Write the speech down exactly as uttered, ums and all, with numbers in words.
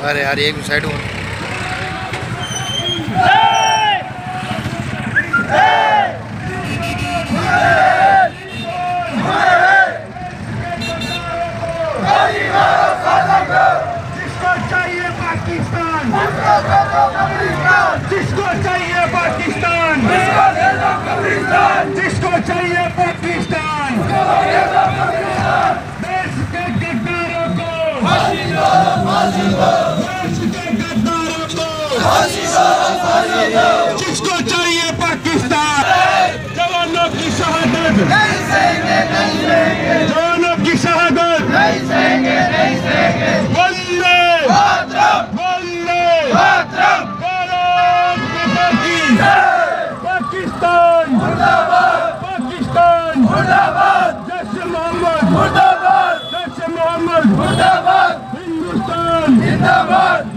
अरे यार एक साइड हो। जिसको चाहिए पाकिस्तान, जिसको चाहिए पाकिस्तान, जिसको चाहिए पाकिस्तान, देश के गद्दारों को, देश के गद्दारों को, जिसको चाहिए पाकिस्तान। जवानों की शहादत, जवानों की शहादत, वंदे वंदे भारत माता की। पाकिस्तान मुर्दाबाद, पाकिस्तान मुर्दाबाद, जैश मोहम्मद मुर्दाबाद, जैश मोहम्मद मुर्दाबाद, हिंदुस्तान जिंदाबाद।